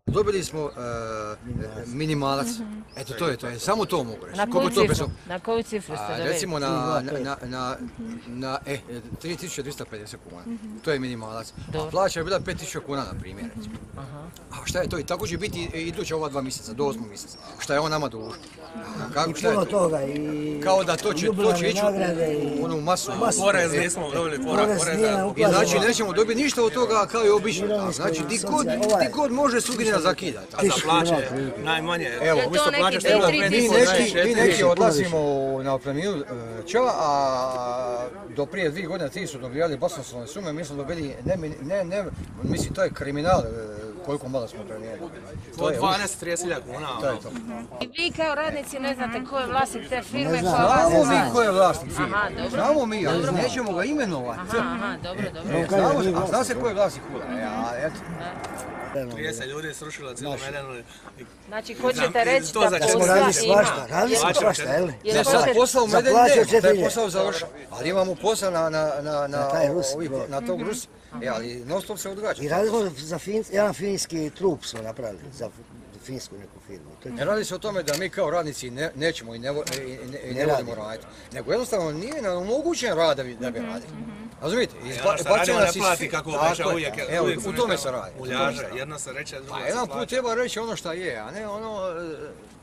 Dobili smo minimalac, eto to je, samo to mogu reći. Na koju cifru ste dobili? Recimo na 3250 kuna, to je minimalac. A plaća je bila 5000 kuna na primjer, recimo. A šta je to? I tako će biti iduća ova 2 mjeseca, do 8. mjeseca. Šta je on nama dužan? I puno toga, i kao da to će ići u onu masu. Porez nismo dobili, poreza. I znači nećemo dobiti ništa od toga kao i obično. Znači di god može sudbina zakidati. A za plaće najmanje. Evo, mi neki odlazimo na otpremninu ča, a do prije 2 godine ti su dobivali basnoslovne sume, mi smo dobili, mislim to je kriminal koliko malo smo otpremnili. Od 12-30 kuna. To je to. I vi kao radnici ne znate ko je vlasnik te firme koja Znamo vas mi ko je vlasnik firme. Aha, dobro. Znamo mi, ali nećemo ga imenovati. Aha, dobro. A zna se ko je vlasnik Hula. 30 ljudi srušilo cijelu Medenu. Znači, hoćete reći da smo posla radili ima? svašta, radili smo svašta, jel? Ne, sad posao u Medeni ne, taj posao završen. Ali imamo posao na tog Rusi. Ali non stop se odgađa. I radili smo za jedan finski trup smo napravili, za finsku neku firmu. Ne radi se o tome da mi kao radnici nećemo i ne volimo raditi, nego jednostavno nije nam omogućen rad da bi radili. Razumijete? Radimo ne plati kako obeća uvijek. Evo, u tome se radi. Muljaža, jedno se reče, drugo se Jedan plaća. put treba reći ono šta je, a ne ono